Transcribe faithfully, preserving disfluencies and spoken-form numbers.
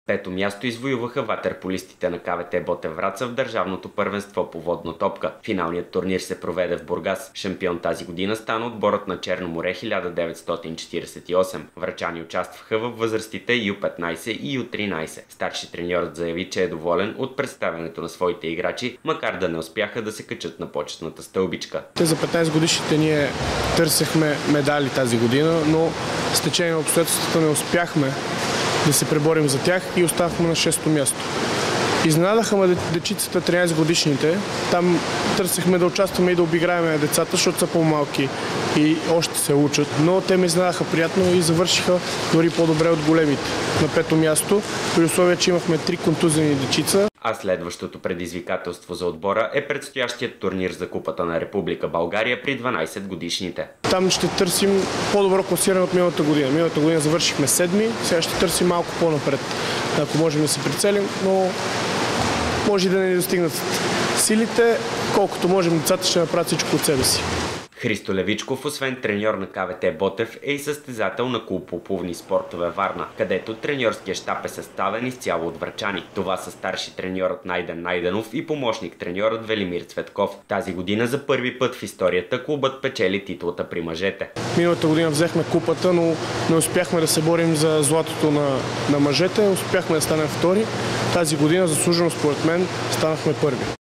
Пето място извоюваха ватерполистите на КВТ Ботев Враца в държавното първенство по водна топка. Финалният турнир се проведе в Бургас. Шампион тази година стана отборът на Черно море хиляда деветстотин четиридесет и осем. Врачани участваха в възрастите Ю петнайсет и Ю тринайсет. Старши треньорът заяви, че е доволен от представянето на своите играчи, макар да не успяха да се качат на почетната стълбичка. Те за петнайсет годишните ние търсехме медали тази година, но с течение на обстоятелствата не успяхме да се преборим за тях и останахме на шесто място. Изненадаха ме дечицата тринайсет годишните. Там търсехме да участваме и да обиграем децата, защото са по-малки и още се учат. Но те ме изненадаха приятно и завършиха дори по-добре от големите. На пето място, при условие, че имахме три контузени дечица. А следващото предизвикателство за отбора е предстоящият турнир за Купата на Република България при дванайсет годишните. Там ще търсим по-добро класиране от миналата година. Миналата година завършихме седми, сега ще търсим малко по-напред, ако можем да се прицелим, но може и да не достигнат силите, колкото можем децата ще направят всичко от себе си. Христо Левичков, освен треньор на КВТ Ботев, е и състезател на клуб по плувни спортове Варна, където треньорския щаб е съставен изцяло от врачани. Това са старши треньорът Найден Найденов и помощник треньорът Велимир Цветков. Тази година за първи път в историята клубът печели титлата при мъжете. Миналата година взехме купата, но не успяхме да се борим за златото на, на мъжете, успяхме да станем втори. Тази година заслужено според мен станахме първи.